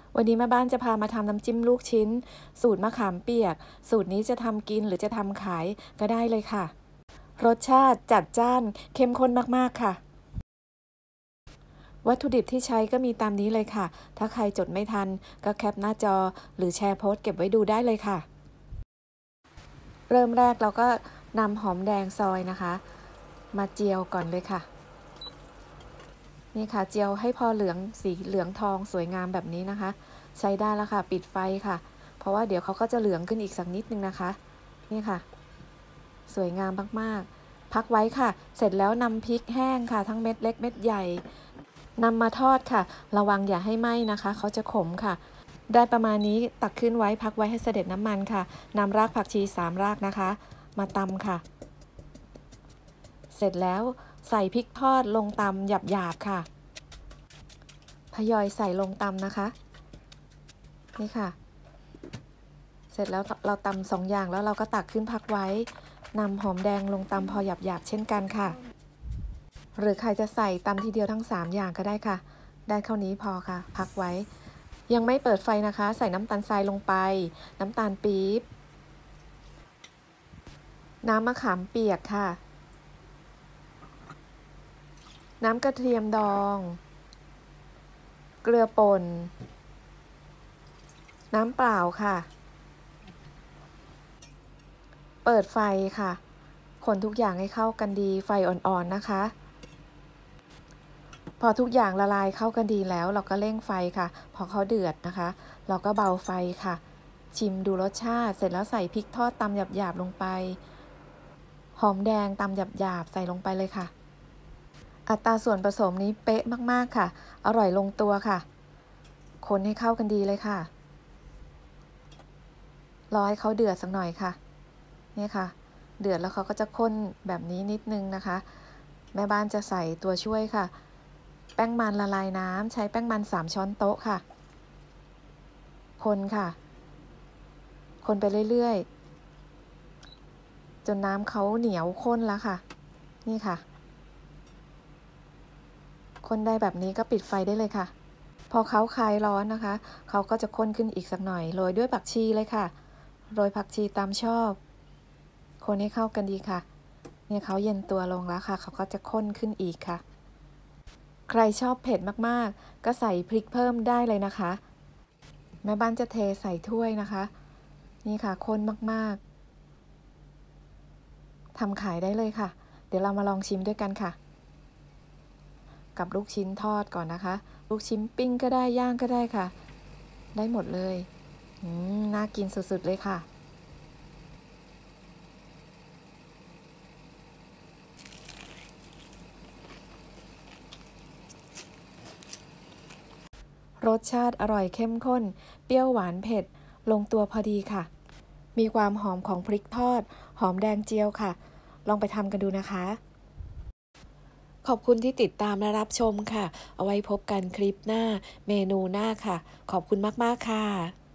วันนี้แม่บ้านจะพามาทำน้ำจิ้มลูกชิ้นสูตรมะขามเปียกสูตรนี้จะทำกินหรือจะทำขายก็ได้เลยค่ะรสชาติจัดจ้านเข้มข้นมากๆค่ะวัตถุดิบที่ใช้ก็มีตามนี้เลยค่ะถ้าใครจดไม่ทันก็แคปหน้าจอหรือแชร์โพสต์เก็บไว้ดูได้เลยค่ะเริ่มแรกเราก็นำหอมแดงซอยนะคะมาเจียวก่อนเลยค่ะนี่ค่ะเจียวให้พอสีเหลืองทองสวยงามแบบนี้นะคะใช้ได้แล้วค่ะปิดไฟค่ะเพราะว่าเดี๋ยวเขาก็จะเหลืองขึ้นอีกสักนิดนึงนะคะนี่ค่ะสวยงามมากๆพักไว้ค่ะเสร็จแล้วนำพริกแห้งค่ะทั้งเม็ดเล็กเม็ดใหญ่นำมาทอดค่ะระวังอย่าให้ไหม้นะคะเขาจะขมค่ะได้ประมาณนี้ตักขึ้นไว้พักไว้ให้เสด็จน้ำมันค่ะนำรากผักชี3 รากนะคะมาตำค่ะเสร็จแล้วใส่พริกทอดลงตำหยาบๆค่ะทยอยใส่ลงตำนะคะนี่ค่ะเสร็จแล้วเราตำ2 อย่างแล้วเราก็ตักขึ้นพักไว้นำหอมแดงลงตำพอหยาบๆเช่นกันค่ะหรือใครจะใส่ตำทีเดียวทั้ง3 อย่างก็ได้ค่ะได้เท่านี้พอค่ะพักไว้ยังไม่เปิดไฟนะคะใส่น้ำตาลทรายลงไปน้ำตาลปี๊บน้ำมะขามเปียกค่ะน้ำกระเทียมดองเกลือป่นน้ำเปล่าค่ะเปิดไฟค่ะคนทุกอย่างให้เข้ากันดีไฟอ่อนๆนะคะพอทุกอย่างละลายเข้ากันดีแล้วเราก็เร่งไฟค่ะพอเขาเดือดนะคะเราก็เบาไฟค่ะชิมดูรสชาติเสร็จแล้วใส่พริกทอดตำหยาบๆลงไปหอมแดงตำหยาบๆใส่ลงไปเลยค่ะอัตราส่วนผสมนี้เป๊ะมากๆค่ะอร่อยลงตัวค่ะคนให้เข้ากันดีเลยค่ะรอให้เขาเดือดสักหน่อยค่ะนี่ค่ะเดือดแล้วเขาก็จะข้นแบบนี้นิดนึงนะคะแม่บ้านจะใส่ตัวช่วยค่ะแป้งมันละลายน้ำใช้แป้งมัน3 ช้อนโต๊ะค่ะคนค่ะคนไปเรื่อยๆจนน้ำเขาเหนียวข้นแล้วค่ะนี่ค่ะคนได้แบบนี้ก็ปิดไฟได้เลยค่ะพอเขาคลายร้อนนะคะเขาก็จะข้นขึ้นอีกสักหน่อยโรยด้วยผักชีเลยค่ะโรยผักชีตามชอบคนให้เข้ากันดีค่ะเนี่ยเขาเย็นตัวลงแล้วค่ะเขาก็จะข้นขึ้นอีกค่ะใครชอบเผ็ดมากๆก็ใส่พริกเพิ่มได้เลยนะคะแม่บ้านจะเทใส่ถ้วยนะคะนี่ค่ะข้นมากๆทำขายได้เลยค่ะเดี๋ยวเรามาลองชิมด้วยกันค่ะกับลูกชิ้นทอดก่อนนะคะลูกชิ้นปิ้งก็ได้ย่างก็ได้ค่ะได้หมดเลยน่ากินสุดๆเลยค่ะรสชาติอร่อยเข้มข้นเปรี้ยวหวานเผ็ดลงตัวพอดีค่ะมีความหอมของพริกทอดหอมแดงเจียวค่ะลองไปทำกันดูนะคะขอบคุณที่ติดตามและรับชมค่ะเอาไว้พบกันคลิปหน้าเมนูหน้าค่ะขอบคุณมากๆค่ะ